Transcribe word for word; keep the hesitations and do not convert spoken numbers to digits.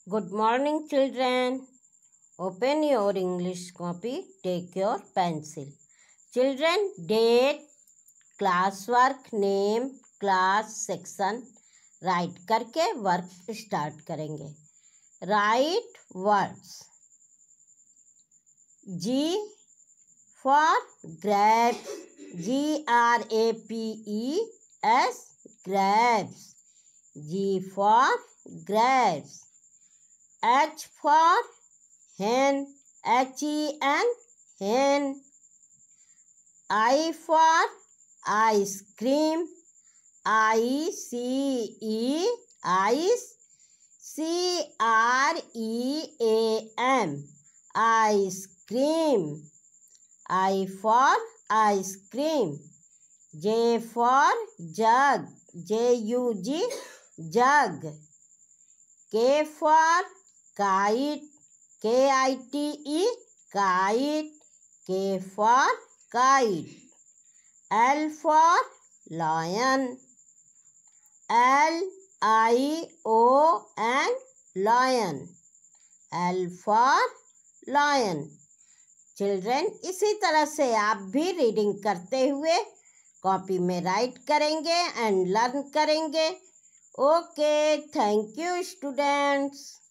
Good morning, children. Open your English copy. Take your pencil. Children, date, classwork, name, class, section. Write करके work start करेंगे. Write words. G for grapes. G R A P E S. Grapes. G for grapes. H for hen. H E N. Hen. I for ice cream. I C E. Ice. C R E A M. Ice cream. I for ice cream. J for jug. J U G. Jug. K for kite. K I T E. Kite. K for kite. L for lion. L I O N. Lion. L for lion. Children, इसी तरह से आप भी reading करते हुए copy में write करेंगे and learn करेंगे. Okay, thank you students.